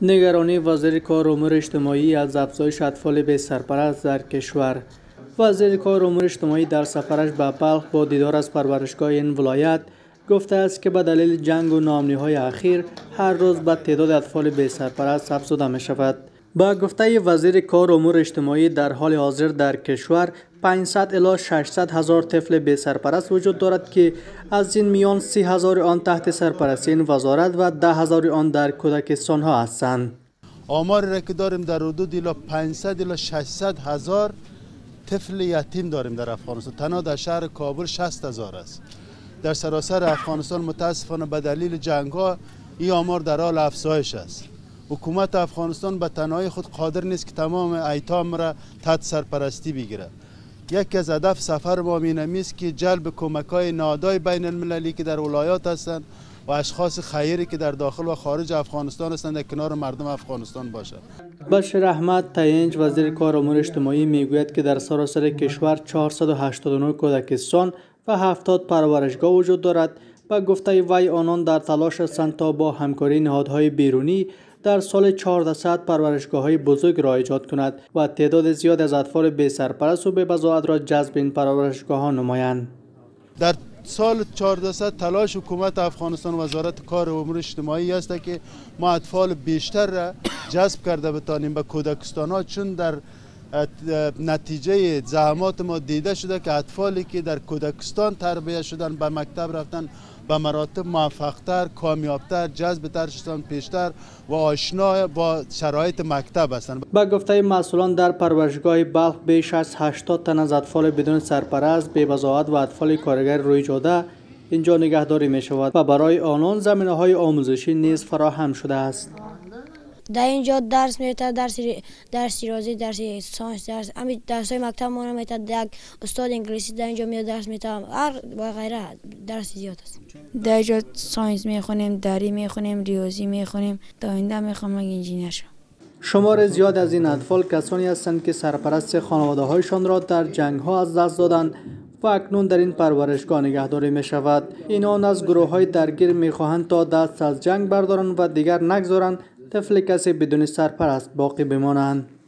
نگرانی وزیر کار و امور اجتماعی از افزایش اطفال بی سرپرست در کشور. وزیر کار و امور اجتماعی در سفرش به بلخ با دیدار از پرورشگاه این ولایت گفته است که به دلیل جنگ و ناامنی‌های اخیر هر روز به تعداد اطفال بی سرپرست افزوده می شود. با گفته وزیر کار و امور اجتماعی در حال حاضر در کشور 500 الی 600 هزار طفل بی سرپرست وجود دارد که از این میان 30,000 آن تحت سرپرستی این وزارت و 10,000 آن در کودکستان ها هستند. آماری را که داریم در حدود الی 500 الی 600 هزار طفل یتیم داریم در افغانستان. تنها در شهر کابل 60,000 است. در سراسر افغانستان متاسفانه به دلیل جنگ ها این آمار در حال افزایش است. حکومت افغانستان به تنهایی خود قادر نیست که تمام ایتام را تحت سرپرستی بگیرد. یکی از هدف سفر ما این است که جلب کمک‌های نهادهای بین المللی که در ولایات هستند و اشخاص خیری که در داخل و خارج افغانستان هستند در کنار مردم افغانستان باشد. بشیر احمد تینج وزیر کار و امور اجتماعی میگوید که در سراسر کشور 489 کودکستان و 70 پرورشگاه وجود دارد. با گفته وی آنان در تلاش هستند تا با همکاری نهادهای بیرونی در سال 1400 پرورشگاه‌های بزرگ را ایجاد کند و تعداد زیاد از اطفال بی سرپرست و بی بضاعت را جذب این پرورشگاه‌ها نمایند. در سال 1400 تلاش حکومت افغانستان وزارت کار و امور اجتماعی است که ما اطفال بیشتر را جذب کرده بتانیم به کودکستان‌ها، چون در نتیجه زحمات ما دیده شده که اطفالی که در کودکستان تربیت شدن به مکتب رفتن به مراتب موفق‌تر، کامیابتر، جذب‌تر شدن، پیشتر و آشنا با شرایط مکتب هستند. با گفته مسئولان در پرورشگاه بلخ بیش از 80 تن از اطفال بدون سرپرست، بی بضاعت و اطفال کارگر روی جاده اینجا نگهداری می شود و برای آنان زمینه‌های آموزشی نیز فراهم شده است. در اینجا درس می‌دهد، درس ریاضی، درس ساینس، درس‌های مکتب ما می‌دهد. یک استاد انگلیسی در اینجا میاد درس می‌دهد. هر و غیره درس زیاد است. در اینجا ساینس می‌خونیم، دری می‌خونیم، ریاضی می‌خونیم. تا آینده می‌خوام انجینیر شوم. شمار زیاد از این اطفال کسانی هستند که سرپرست خانواده‌هایشان را در جنگ‌ها از دست دادند و اکنون در این پرورشگاه نگهداری می شود. اینان از گروه‌های درگیر می‌خواهند تا دست از جنگ بردارند و دیگر نگذارند طفل کسی بدون سرپرست باقی بمانند.